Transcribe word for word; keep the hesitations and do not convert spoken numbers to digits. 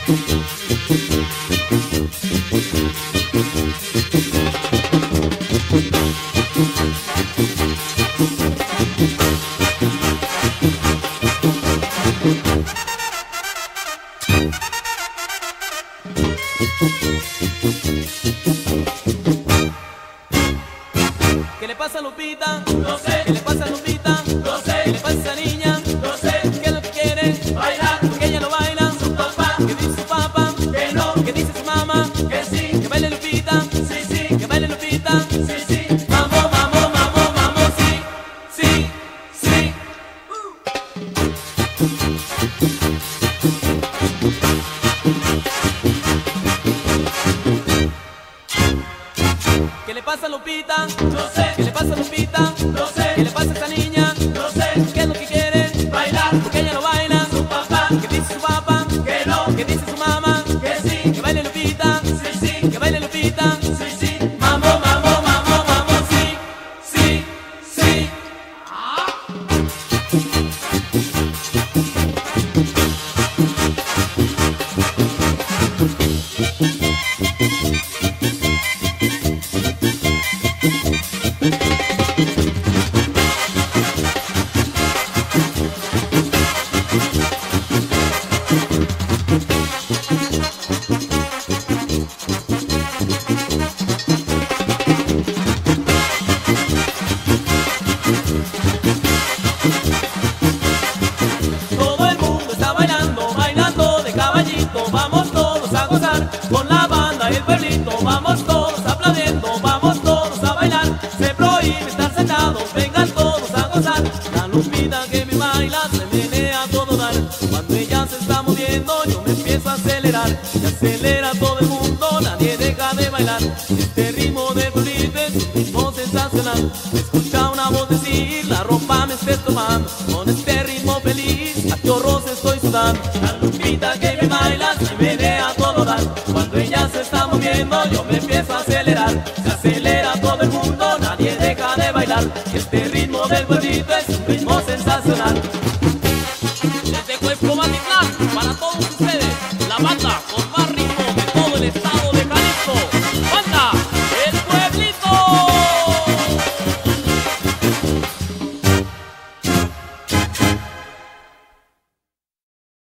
¿Qué le pasa a Lupita? No sé. ¿Qué le pasa a Lupita? No sé. ¿Qué le pasa a esa niña? No sé. ¿Qué es lo que quiere? Bailar. Porque ella lo baila. Su papá. ¿Qué dice su papá? Que no. ¿Qué dice su mamá? Que sí. Que baile Lupita. Sí, sí. Que baile Lupita. Sí, sí. Vamos, vamos, vamos, vamos, sí, sí, sí. ¿Qué le pasa a Lupita? No sé. ¿Qué le pasa a Lupita? No sé. ¿Qué le pasa a esta niña? No sé. ¿Qué es lo que quiere? Bailar. Porque ella lo baila. Su papá. ¿Qué dice su papá? Que no. ¿Qué dice su mamá? Que sí. Que baile Lupita. Sí, sí. Que baile Lupita. Sí, sí. Vamos, vamos, vamos, vamos, sí, sí, sí. Todo el mundo está bailando, bailando de caballito. Vamos todos a gozar con la banda y el pueblito. Vamos todos aplaudiendo, vamos todos a bailar. Se prohíbe estar sentados, vengan todos a gozar. La Lupita que me baila se menea a todo dar. Cuando ella se está moviendo yo me empiezo a acelerar. Se acelera todo el mundo, nadie deja de bailar. Este ritmo del pueblito es un ritmo sensacional. Escucha una voz decir, la ropa me esté tomando. Con este ritmo feliz, a chorros estoy sudando. La Lupita que me baila se menea a todo dar. Cuando ella se está moviendo yo me empiezo a acelerar. Se acelera todo el mundo, nadie deja de bailar. Este ritmo del pueblo